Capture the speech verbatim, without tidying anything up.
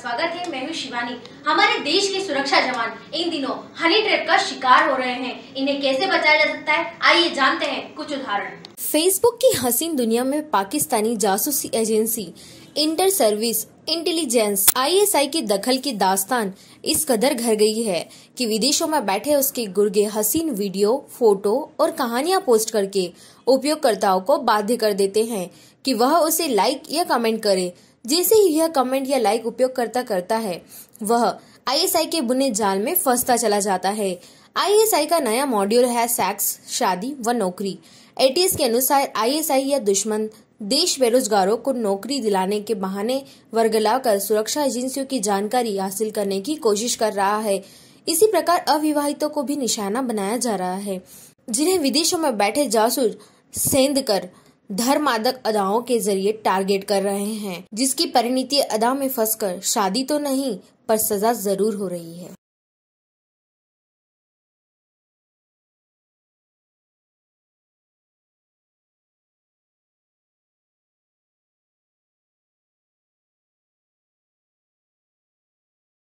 स्वागत है। मैं हूँ शिवानी। हमारे देश के सुरक्षा जवान इन दिनों हनी ट्रैप का शिकार हो रहे हैं। इन्हें कैसे बचाया जा सकता है, आइए जानते हैं कुछ उदाहरण। फेसबुक की हसीन दुनिया में पाकिस्तानी जासूसी agency inter service intelligence I S I की दखल की दास्तान इस कदर घर गई है कि विदेशों में बैठे उसके गुर्गे हसीन वीडियो, फोटो और कहानियां पोस्ट करके उपयोगकर्ताओं को बाध्य कर देते हैं कि वह उसे लाइक या कमेंट करे। जैसे ही यह कमेंट या लाइक उपयोगकर्ता करता है, वह आई एस आई के बुने जाल में फंसता चला जाता है। आई एस आई का नया मॉड्यूल है सेक्स, शादी व नौकरी। ए टी एस के अनुसार आई एस आई या दुश्मन देश बेरोजगारों को नौकरी दिलाने के बहाने वर्गलाकर सुरक्षा एजेंसियों की जानकारी हासिल करने की कोशिश कर रहा है। इसी प्रकार अविवाहितों को भी निशाना बनाया जा रहा है, जिन्हें विदेशों में बैठे जासूस सेंध कर धर्मादक अदाओं के जरिए टारगेट कर रहे हैं, जिसकी परिणति अदा में फंसकर शादी तो नहीं पर सजा जरूर हो रही है।